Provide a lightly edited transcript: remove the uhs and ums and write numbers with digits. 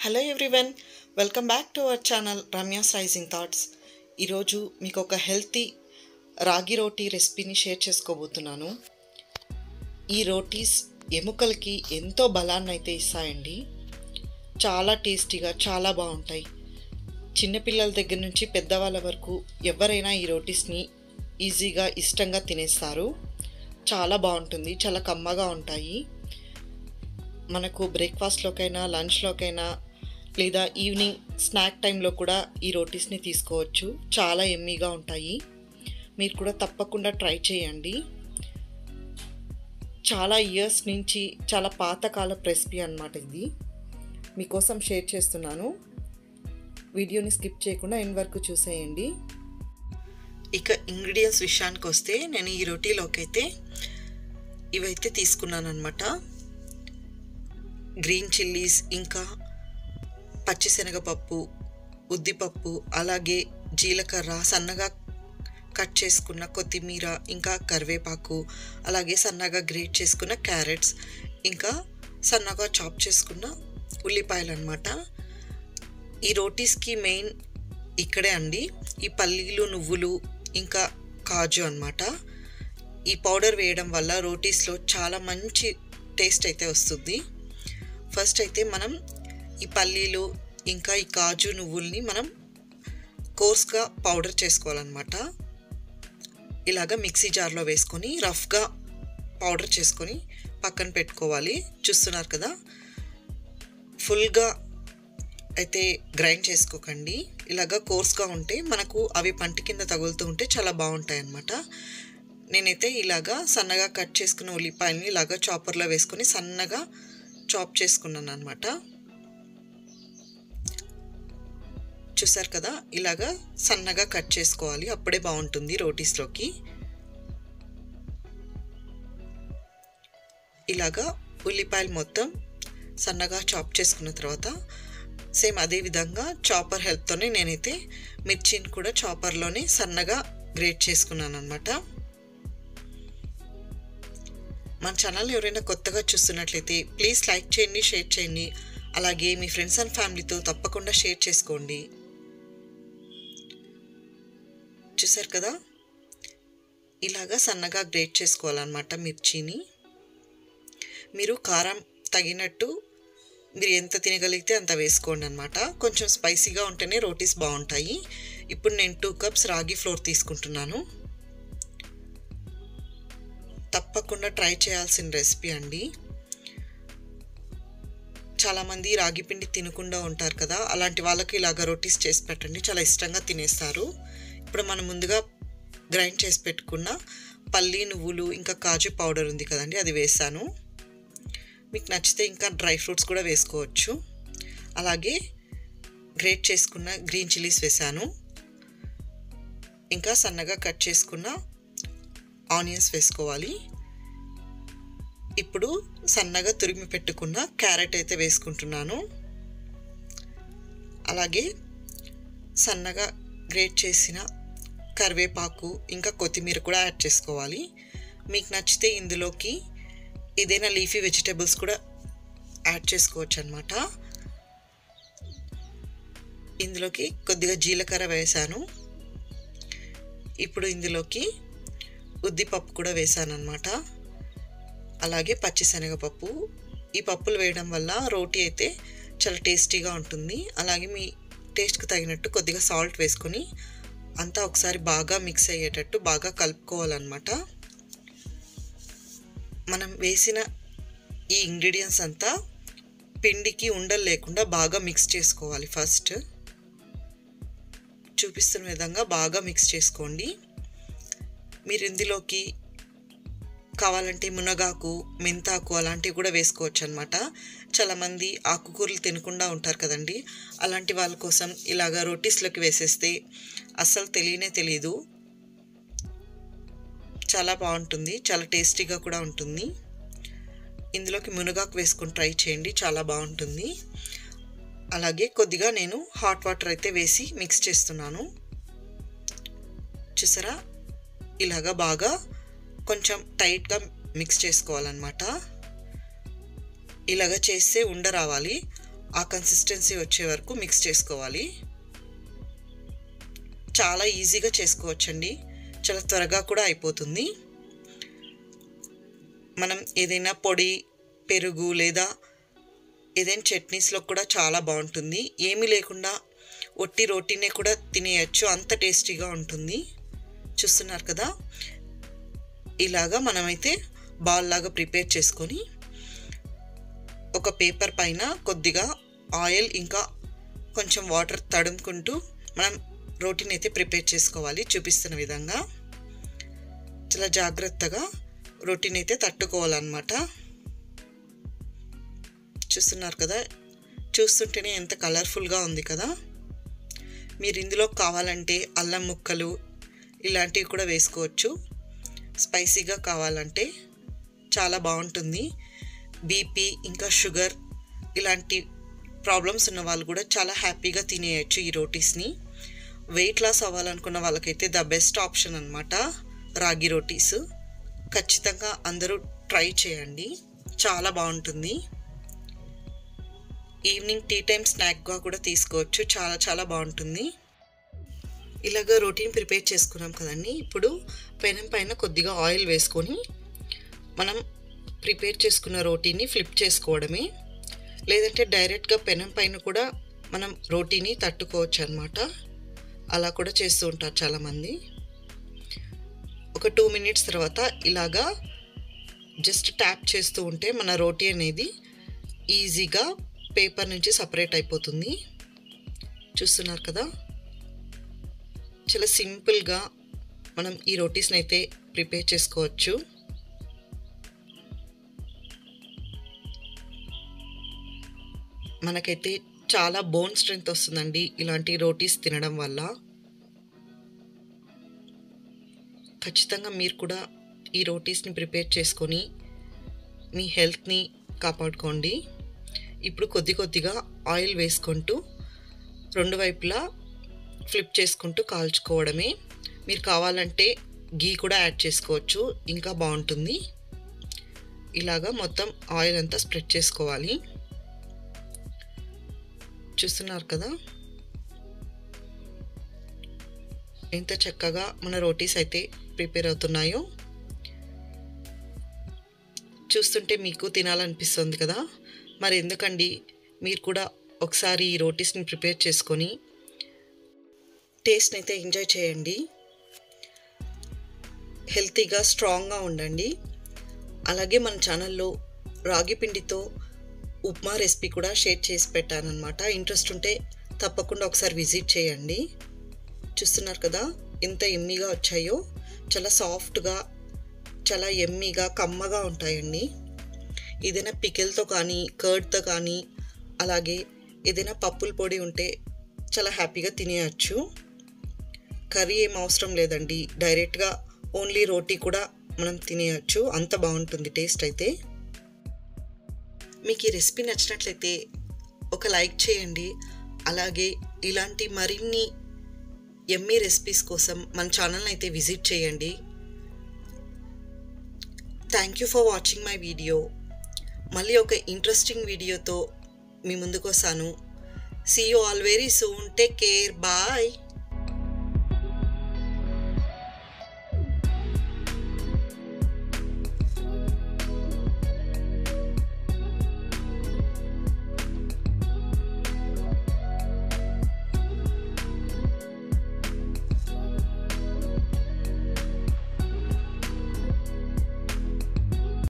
Hello everyone, welcome back to our channel Ramya's rising thoughts. ఈరోజు మీకు ఒక హెల్తీ రాగి రోటీ రెసిపీని షేర్ చేసుకోబోతున్నాను. ఈ రోటీస్ ఎముకలకి ఎంతో బలాన్ని అయితే ఇస్తాయండి. చాలా టేస్టీగా చాలా బాగుంటాయి. చిన్నపిల్లల దగ్గర నుంచి పెద్దవాళ్ళ వరకు ఎవరైనా ఈ రోటీస్ని ఈజీగా ఇష్టంగా తినేస్తారు. చాలా బాగుంటుంది, చాలా కమ్మగా ఉంటాయి. మనకు బ్రేక్ఫాస్ట్లోకైనా లంచ్లోకైనా లేదా ఈవినింగ్ స్నాక్ టైంలో కూడా ఈ రోటీస్ని తీసుకోవచ్చు. చాలా ఎమ్మీగా ఉంటాయి. మీరు కూడా తప్పకుండా ట్రై చేయండి. చాలా ఇయర్స్ నుంచి చాలా పాతకాల రెసిపీ అన్నమాట ఇది. మీకోసం షేర్ చేస్తున్నాను. వీడియోని స్కిప్ చేయకుండా ఎండ్ వరకు చూసేయండి. ఇక ఇంగ్రీడియంట్స్ విషయానికి వస్తే నేను ఈ రోటీలోకి అయితే ఇవైతే తీసుకున్నాను అనమాట. గ్రీన్ చిల్లీస్, ఇంకా పచ్చిశనగపప్పు, ఉద్దిపప్పు, అలాగే జీలకర్ర, సన్నగా కట్ చేసుకున్న కొత్తిమీర, ఇంకా కరివేపాకు, అలాగే సన్నగా గ్రేట్ చేసుకున్న క్యారెట్స్, ఇంకా సన్నగా చాప్ చేసుకున్న ఉల్లిపాయలు అన్నమాట. ఈ రోటీస్కి మెయిన్ ఇక్కడే అండి ఈ పల్లీలు, నువ్వులు, ఇంకా కాజు అన్నమాట. ఈ పౌడర్ వేయడం వల్ల రోటీస్లో చాలా మంచి టేస్ట్ అయితే వస్తుంది. ఫస్ట్ అయితే మనం ఈ పల్లీలు ఇంకా ఈ కాజు, నువ్వుల్ని మనం కోర్స్గా పౌడర్ చేసుకోవాలన్నమాట. ఇలాగ మిక్సీ జార్లో వేసుకొని రఫ్గా పౌడర్ చేసుకొని పక్కన పెట్టుకోవాలి. చూస్తున్నారు కదా, ఫుల్గా అయితే గ్రైండ్ చేసుకోకండి. ఇలాగ కోర్స్గా ఉంటే మనకు అవి పంటి కింద తగులుతూ ఉంటే చాలా బాగుంటాయి అన్నమాట. నేనైతే ఇలాగా సన్నగా కట్ చేసుకున్న ఉల్లిపాయలని ఇలాగా చాపర్లో వేసుకొని సన్నగా చాప్ చేసుకున్నాను అనమాట. చూసారు కదా, ఇలాగా సన్నగా కట్ చేసుకోవాలి, అప్పుడే బాగుంటుంది రోటీస్లోకి. ఇలాగా ఉల్లిపాయలు మొత్తం సన్నగా చాప్ చేసుకున్న తర్వాత సేమ్ అదే విధంగా చాపర్ హెల్ప్తోనే నేనైతే మిర్చిని కూడా చాపర్లోనే సన్నగా గ్రేట్ చేసుకున్నాను అనమాట. మన ఛానల్ ఎవరైనా కొత్తగా చూస్తున్నట్లయితే ప్లీజ్ లైక్ చేయండి, షేర్ చేయండి. అలాగే మీ ఫ్రెండ్స్ అండ్ ఫ్యామిలీతో తప్పకుండా షేర్ చేసుకోండి. చూసారు కదా, ఇలాగా సన్నగా గ్రేట్ చేసుకోవాలన్నమాట మిర్చిని. మీరు కారం తగినట్టు మీరు ఎంత తినగలిగితే అంత వేసుకోండి అనమాట. కొంచెం స్పైసీగా ఉంటేనే రోటీస్ బాగుంటాయి. ఇప్పుడు నేను 2 కప్స్ రాగి ఫ్లోర్ తీసుకుంటున్నాను. తప్పకుండా ట్రై చేయాల్సిన రెసిపీ అండి. చాలామంది రాగి పిండి తినకుండా ఉంటారు కదా, అలాంటి వాళ్ళకి ఇలాగ రోటీస్ చేసి పెట్టండి, చాలా ఇష్టంగా తినేస్తారు. ఇప్పుడు మనం ముందుగా గ్రైండ్ చేసి పెట్టుకున్న పల్లి, నువ్వులు, ఇంకా కాజు పౌడర్ ఉంది కదండి, అది వేసాను. మీకు నచ్చితే ఇంకా డ్రై ఫ్రూట్స్ కూడా వేసుకోవచ్చు. అలాగే గ్రేట్ చేసుకున్న గ్రీన్ చిల్లీస్ వేసాను. ఇంకా సన్నగా కట్ చేసుకున్న ఆనియన్స్ వేసుకోవాలి. ఇప్పుడు సన్నగా తురిమి పెట్టుకున్న క్యారెట్ అయితే వేసుకుంటున్నాను. అలాగే సన్నగా గ్రేట్ చేసిన కరివేపాకు, ఇంకా కొత్తిమీర కూడా యాడ్ చేసుకోవాలి. మీకు నచ్చితే ఇందులోకి ఏదైనా లీఫీ వెజిటేబుల్స్ కూడా యాడ్ చేసుకోవచ్చు అన్నమాట. ఇందులోకి కొద్దిగా జీలకర్ర వేసాను. ఇప్పుడు ఇందులోకి ఉద్దిపప్పు కూడా వేసాను అన్నమాట. అలాగే పచ్చిశనగపప్పు. ఈ పప్పులు వేయడం వల్ల రోటీ అయితే చాలా టేస్టీగా ఉంటుంది. అలాగే మీ టేస్ట్కి తగినట్టు కొద్దిగా సాల్ట్ వేసుకొని అంతా ఒకసారి బాగా మిక్స్ అయ్యేటట్టు బాగా కలుపుకోవాలన్నమాట. మనం వేసిన ఈ ఇంగ్రీడియంట్స్ అంతా పిండికి ఉండలు లేకుండా బాగా మిక్స్ చేసుకోవాలి. ఫస్ట్ చూపిస్తున్న విధంగా బాగా మిక్స్ చేసుకోండి. మీరు ఇందులోకి కావాలంటే మునగాకు, మెంతాకు అలాంటివి కూడా వేసుకోవచ్చు అనమాట. చాలామంది ఆకుకూరలు తినకుండా ఉంటారు కదండి, అలాంటి వాళ్ళ కోసం ఇలాగ రోటీస్లోకి వేసేస్తే అస్సలు తెలియదు. చాలా బాగుంటుంది, చాలా టేస్టీగా కూడా ఉంటుంది. ఇందులోకి మునగాకు వేసుకొని ట్రై చేయండి, చాలా బాగుంటుంది. అలాగే కొద్దిగా నేను హాట్ వాటర్ అయితే వేసి మిక్స్ చేస్తున్నాను. చూసారా, ఇలాగా బాగా కొంచెం టైట్గా మిక్స్ చేసుకోవాలన్నమాట. ఇలాగ చేస్తే ఉండ రావాలి. ఆ కన్సిస్టెన్సీ వచ్చే వరకు మిక్స్ చేసుకోవాలి. చాలా ఈజీగా చేసుకోవచ్చండి, చాలా త్వరగా కూడా అయిపోతుంది. మనం ఏదైనా పొడి, పెరుగు లేదా ఏదైనా చట్నీస్లో కూడా చాలా బాగుంటుంది. ఏమీ లేకుండా ఒట్టి రోటీనే కూడా తినేయచ్చు, అంత టేస్టీగా ఉంటుంది. చూస్తున్నారు కదా, ఇలాగా మనమైతే బాల్ లాగా ప్రిపేర్ చేసుకొని ఒక పేపర్ పైన కొద్దిగా ఆయిల్ ఇంకా కొంచెం వాటర్ తడుముకుంటూ మనం రోటీని అయితే ప్రిపేర్ చేసుకోవాలి. చూపిస్తున్న విధంగా చాలా జాగ్రత్తగా రోటీని అయితే తట్టుకోవాలన్నమాట. చూస్తున్నారు కదా, చూస్తుంటేనే ఎంత కలర్ఫుల్గా ఉంది కదా. మీరు ఇందులో కావాలంటే అల్లం ముక్కలు ఇలాంటివి కూడా వేసుకోవచ్చు. స్పైసీగా కావాలంటే చాలా బాగుంటుంది. బీపీ ఇంకా షుగర్ ఇలాంటి ప్రాబ్లమ్స్ ఉన్న వాళ్ళు కూడా చాలా హ్యాపీగా తినేయచ్చు ఈ రోటీస్ని. వెయిట్ లాస్ అవ్వాలనుకున్న వాళ్ళకైతే ద బెస్ట్ ఆప్షన్ అన్నమాట రాగి రోటీస్. ఖచ్చితంగా అందరూ ట్రై చేయండి, చాలా బాగుంటుంది. ఈవినింగ్ టీ టైం స్నాక్గా కూడా తీసుకోవచ్చు, చాలా చాలా బాగుంటుంది. ఇలాగ రోటీని ప్రిపేర్ చేసుకున్నాం కదండి. ఇప్పుడు పెనం పైన కొద్దిగా ఆయిల్ వేసుకొని మనం ప్రిపేర్ చేసుకున్న రోటీని ఫ్లిప్ చేసుకోవడమే. లేదంటే డైరెక్ట్గా పెనం పైన కూడా మనం రోటీని తట్టుకోవచ్చు అన్నమాట. అలా కూడా చేస్తూ ఉంటారు చాలామంది. ఒక 2 మినిట్స్ తర్వాత ఇలాగా జస్ట్ ట్యాప్ చేస్తూ ఉంటే మన రోటీ అనేది ఈజీగా పేపర్ నుంచి సపరేట్ అయిపోతుంది. చూస్తున్నారు కదా, చాలా సింపుల్గా మనం ఈ రోటీస్ని అయితే ప్రిపేర్ చేసుకోవచ్చు. మనకైతే చాలా బోన్ స్ట్రెంగ్త్ వస్తుందండి ఇలాంటి రోటీస్ తినడం వల్ల. ఖచ్చితంగా మీరు కూడా ఈ రోటీస్ని ప్రిపేర్ చేసుకొని మీ హెల్త్ని కాపాడుకోండి. ఇప్పుడు కొద్దిగా ఆయిల్ వేసుకుంటూ రెండు వైపులా ఫ్లిప్ చేసుకుంటూ కాల్చుకోవడమే. మీరు కావాలంటే గీ కూడా యాడ్ చేసుకోవచ్చు, ఇంకా బాగుంటుంది. ఇలాగా మొత్తం ఆయిల్ అంతా స్ప్రెడ్ చేసుకోవాలి. చూస్తున్నారు కదా ఎంత చక్కగా మన రోటీస్ అయితే ప్రిపేర్ అవుతున్నాయో. చూస్తుంటే మీకు తినాలనిపిస్తుంది కదా. మరి ఎందుకండి, మీరు కూడా ఒకసారి ఈ రోటీస్ని ప్రిపేర్ చేసుకొని టేస్ట్ని అయితే ఎంజాయ్ చేయండి. హెల్తీగా స్ట్రాంగ్గా ఉండండి. అలాగే మన ఛానల్లో రాగి పిండితో ఉప్మా రెసిపీ కూడా షేర్ చేసి పెట్టానన్నమాట. ఇంట్రెస్ట్ ఉంటే తప్పకుండా ఒకసారి విజిట్ చేయండి. చూస్తున్నారు కదా ఎంత ఎమ్మీగా వచ్చాయో. చాలా సాఫ్ట్గా, చాలా ఎమ్మీగా, కమ్మగా ఉంటాయండి. ఏదైనా పికిల్తో కానీ, కర్డ్తో కానీ, అలాగే ఏదైనా పప్పుల పొడి ఉంటే చాలా హ్యాపీగా తినేయచ్చు. కర్రీ ఏం అవసరం లేదండి, డైరెక్ట్గా ఓన్లీ రోటీ కూడా మనం తినేయచ్చు, అంత బాగుంటుంది టేస్ట్ అయితే. మీకు ఈ రెసిపీ నచ్చినట్లయితే ఒక లైక్ చేయండి. అలాగే ఇలాంటి మరిన్ని యమ్మీ రెసిపీస్ కోసం మన ఛానల్ని అయితే విజిట్ చేయండి. Thank you for watching my video. మళ్ళీ ఒక ఇంట్రెస్టింగ్ వీడియోతో మీ ముందుకు వస్తాను. See you all very soon. Take care. Bye.